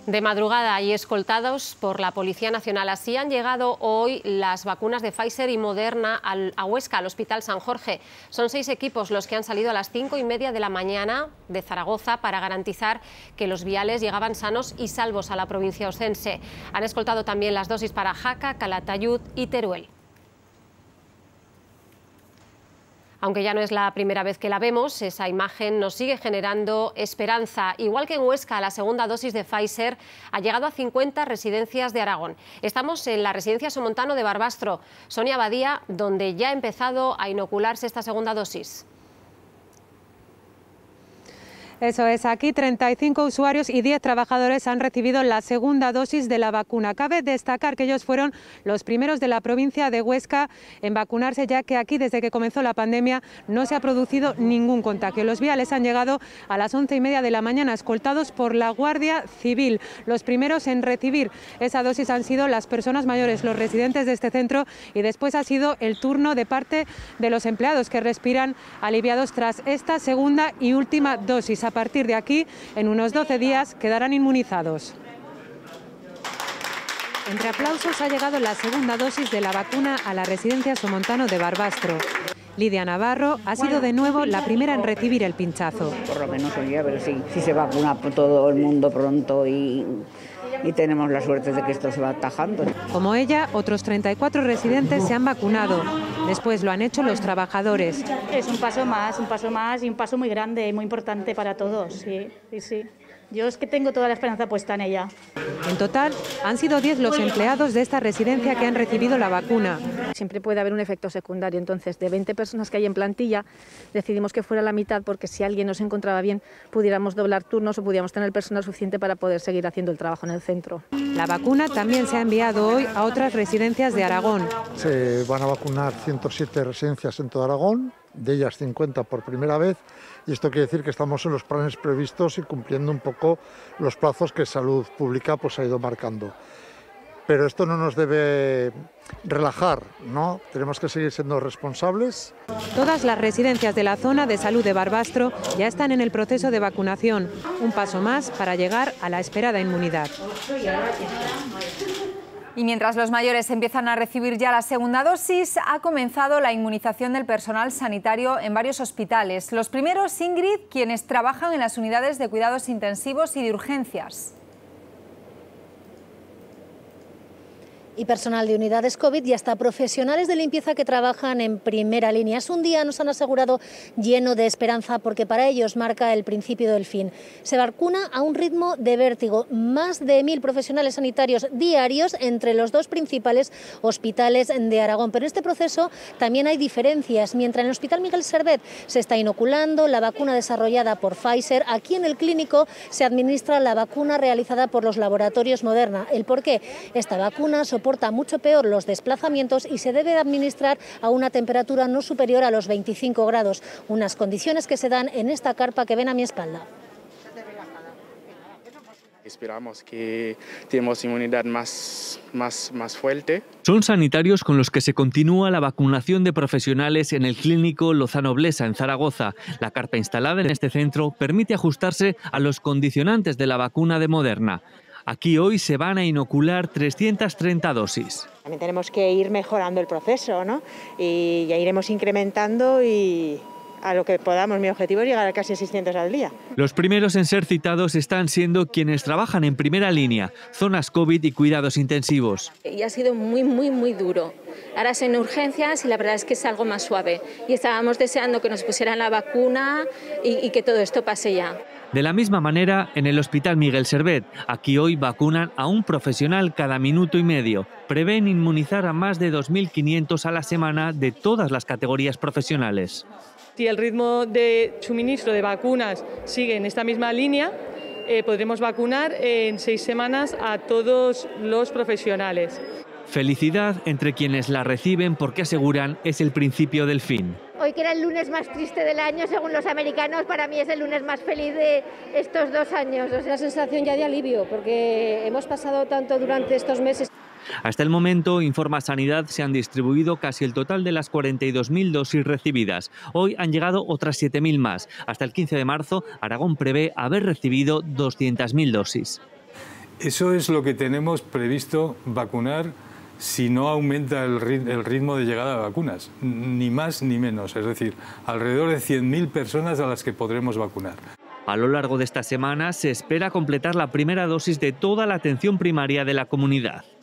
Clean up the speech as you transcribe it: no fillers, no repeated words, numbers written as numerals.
De madrugada y escoltados por la Policía Nacional. Así han llegado hoy las vacunas de Pfizer y Moderna a Huesca, al Hospital San Jorge. Son 6 equipos los que han salido a las 5:30 de la mañana de Zaragoza para garantizar que los viales llegaban sanos y salvos a la provincia oscense. Han escoltado también las dosis para Jaca, Calatayud y Teruel. Aunque ya no es la primera vez que la vemos, esa imagen nos sigue generando esperanza. Igual que en Huesca, la segunda dosis de Pfizer ha llegado a 50 residencias de Aragón. Estamos en la residencia Somontano de Barbastro, Sonia Badía, donde ya ha empezado a inocularse esta segunda dosis. Eso es, aquí 35 usuarios y 10 trabajadores han recibido la segunda dosis de la vacuna. Cabe destacar que ellos fueron los primeros de la provincia de Huesca en vacunarse, ya que aquí desde que comenzó la pandemia no se ha producido ningún contagio. Los viales han llegado a las 11:30 de la mañana, escoltados por la Guardia Civil. Los primeros en recibir esa dosis han sido las personas mayores, los residentes de este centro, y después ha sido el turno de parte de los empleados, que respiran aliviados tras esta segunda y última dosis. A partir de aquí, en unos 12 días, quedarán inmunizados. Entre aplausos ha llegado la segunda dosis de la vacuna a la residencia Somontano de Barbastro. Lidia Navarro ha sido de nuevo la primera en recibir el pinchazo. Por lo menos hoy a ver si se vacuna por todo el mundo pronto y tenemos la suerte de que esto se va atajando. Como ella, otros 34 residentes se han vacunado. Después lo han hecho los trabajadores. Es un paso más y un paso muy grande, muy importante para todos. Sí. Yo es que tengo toda la esperanza puesta en ella. En total, han sido 10 los empleados de esta residencia que han recibido la vacuna. Siempre puede haber un efecto secundario, entonces de 20 personas que hay en plantilla decidimos que fuera la mitad, porque si alguien no se encontraba bien pudiéramos doblar turnos o pudiéramos tener personal suficiente para poder seguir haciendo el trabajo en el centro. La vacuna también se ha enviado hoy a otras residencias de Aragón. Se van a vacunar 107 residencias en todo Aragón, de ellas 50 por primera vez, y esto quiere decir que estamos en los planes previstos y cumpliendo un poco los plazos que Salud Pública ha ido marcando. Pero esto no nos debe relajar, ¿no? Tenemos que seguir siendo responsables. Todas las residencias de la zona de salud de Barbastro ya están en el proceso de vacunación, un paso más para llegar a la esperada inmunidad. Y mientras los mayores empiezan a recibir ya la segunda dosis, ha comenzado la inmunización del personal sanitario en varios hospitales. Los primeros, Ingrid, quienes trabajan en las unidades de cuidados intensivos y de urgencias. Y personal de unidades COVID y hasta profesionales de limpieza que trabajan en primera línea. Es un día, nos han asegurado, lleno de esperanza, porque para ellos marca el principio del fin. Se vacuna a un ritmo de vértigo. Más de 1000 profesionales sanitarios diarios entre los 2 principales hospitales de Aragón. Pero en este proceso también hay diferencias. Mientras en el Hospital Miguel Servet se está inoculando la vacuna desarrollada por Pfizer, aquí en el clínico se administra la vacuna realizada por los laboratorios Moderna. ¿El por qué? Esta vacuna soporta mucho peor los desplazamientos y se debe administrar a una temperatura no superior a los 25 grados, unas condiciones que se dan en esta carpa que ven a mi espalda. Esperamos que tenemos inmunidad más fuerte. Son sanitarios con los que se continúa la vacunación de profesionales en el clínico Lozano Blesa, en Zaragoza. La carpa instalada en este centro permite ajustarse a los condicionantes de la vacuna de Moderna. Aquí hoy se van a inocular 330 dosis. También tenemos que ir mejorando el proceso, ¿no? Y ya iremos incrementando y a lo que podamos. Mi objetivo es llegar a casi 600 al día. Los primeros en ser citados están siendo quienes trabajan en primera línea, zonas COVID y cuidados intensivos. Y ha sido muy duro. Ahora son urgencias y la verdad es que es algo más suave. Y estábamos deseando que nos pusieran la vacuna y que todo esto pase ya. De la misma manera, en el Hospital Miguel Servet, aquí hoy vacunan a un profesional cada minuto y medio. Prevén inmunizar a más de 2.500 a la semana de todas las categorías profesionales. Si el ritmo de suministro de vacunas sigue en esta misma línea, podremos vacunar en 6 semanas a todos los profesionales. Felicidad entre quienes la reciben porque aseguran es el principio del fin. Hoy, que era el lunes más triste del año, según los americanos, para mí es el lunes más feliz de estos 2 años. Es una sensación ya de alivio, porque hemos pasado tanto durante estos meses. Hasta el momento, informa Sanidad, se han distribuido casi el total de las 42.000 dosis recibidas. Hoy han llegado otras 7.000 más. Hasta el 15 de marzo, Aragón prevé haber recibido 200.000 dosis. Eso es lo que tenemos previsto vacunar si no aumenta el ritmo de llegada de vacunas, ni más ni menos, es decir, alrededor de 100.000 personas a las que podremos vacunar. A lo largo de esta semana se espera completar la primera dosis de toda la atención primaria de la comunidad.